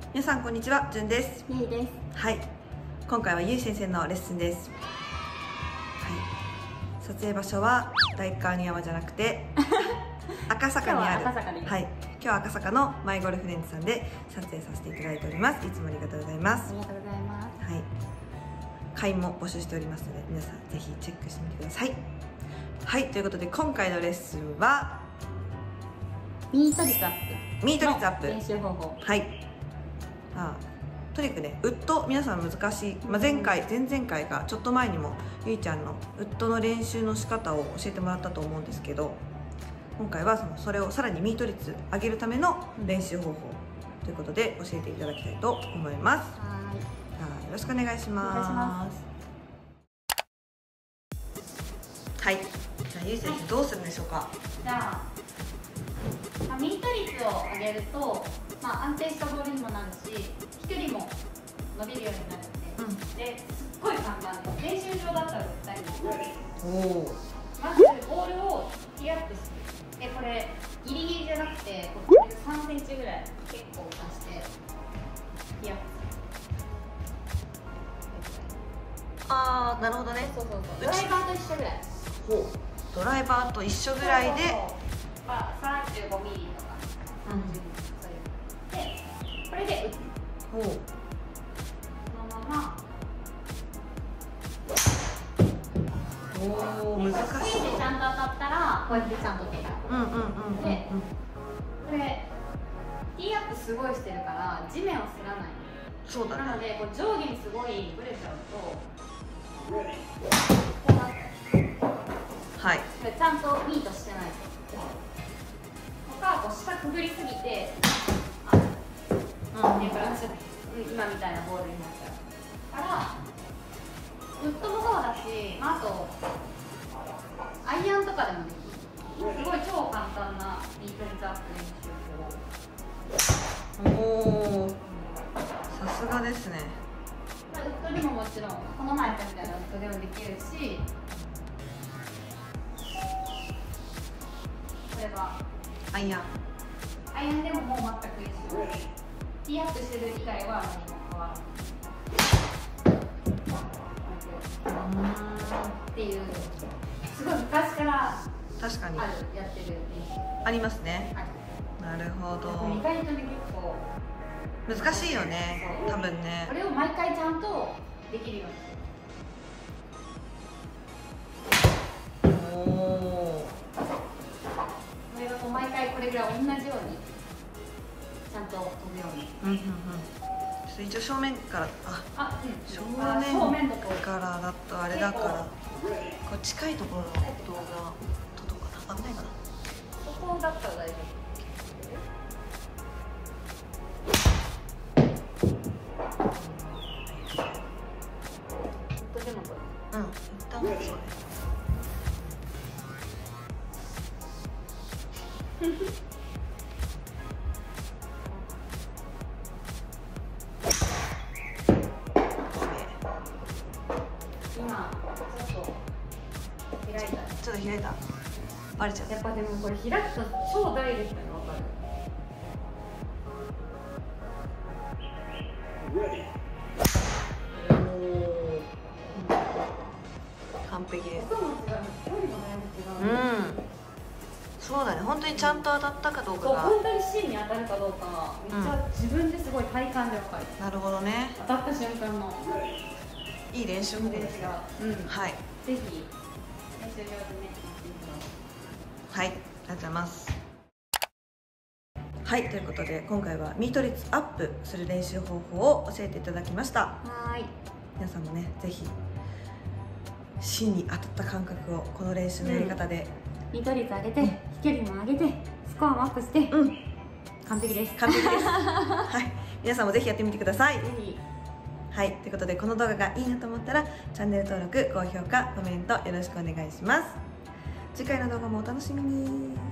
皆さんこんにちは、じゅんです。 ゆいです。 はい、今回はゆい先生のレッスンです。はい、撮影場所は代官山じゃなくて赤坂にある。はい、今日は赤坂のマイゴルフレンズさんで撮影させていただいております。いつもありがとうございます。 ありがとうございます。 はい、会員も募集しておりますので、皆さんぜひチェックしてみてください。はい、ということで今回のレッスンはミート率アップ。 ミート率アップ練習方法。 はい。とにかくね、ウッド皆さん難しい、前々回がちょっと前にもゆいちゃんのウッドの練習の仕方を教えてもらったと思うんですけど、今回はそれをさらにミート率上げるための練習方法ということで教えていただきたいと思います。よろしくお願いします。はい、じゃあゆい先生どうするんでしょうか。 じゃあミート率を上げると、安定したボールにもなるし、飛距離も伸びるようになるので、ですっごい簡単です。練習場だったら絶対にまずボールをティーアップする。でこれギリギリじゃなくてこれ3センチぐらい結構足してティーアップする。 なるほどね。 そうドライバーと一緒ぐらい。 ドライバーと一緒ぐらいで 35ミリとか30ミリで、これで打つ。このまま難しい。 でちゃんと当たったらこうやってちゃんと出る。でこれティーアップすごいしてるから地面を擦らない。 そうだね。なのでこう上下にすごいブレちゃうとこうなって、 はい、 これちゃんとミートしてないと。こう下くぐりすぎて今みたいなボールになっちゃうからウッドもそうだし、あとアイアンとかでもできる。すごい超簡単なミート率アップ練習法。 さすがですね。 ウッドにももちろんこの前やったみたいなウッドでもできるし、これはアイアンでももう全く一緒。ティーアップしてる以外は何も変わらないっていう、すごい昔から確かにやってる練習ありますね。なるほど。 意外とね結構難しいよね、多分ね。 これを毎回ちゃんとできるようにする。これが毎回これぐらい同じようにちゃんと飛ぶように。 一応正面から正面からだとあれだから、こう近いところの動画撮ろうかな。危ないかな。 ここだったら大丈夫。でもこれ一旦そうね。 今ちょっと開いた。 ちょっと開いた。バレちゃう。 やっぱでもこれ開くと超ダイレクトに分かる。 完璧です。 音も違う、距離もだいぶ違う。 そうだね。本当にちゃんと当たったかどうかが。 本当に芯に当たるかどうかめっちゃ自分ですごい体感で分かる。 なるほどね。 当たった瞬間のいい練習法ですが、はい。 ぜひ練習場でね。 はい、ありがとうございます。はい、ということで今回はミート率アップする練習方法を教えていただきました。皆さんもね、ぜひ芯に当たった感覚をこの練習のやり方で、 ミート率上げて、飛距離も上げて、スコアもアップして、完璧です。 完璧です。はい、皆さんもぜひやってみてください。 ぜひ。 はい、ということでこの動画がいいなと思ったらチャンネル登録、高評価、コメントよろしくお願いします。次回の動画もお楽しみに。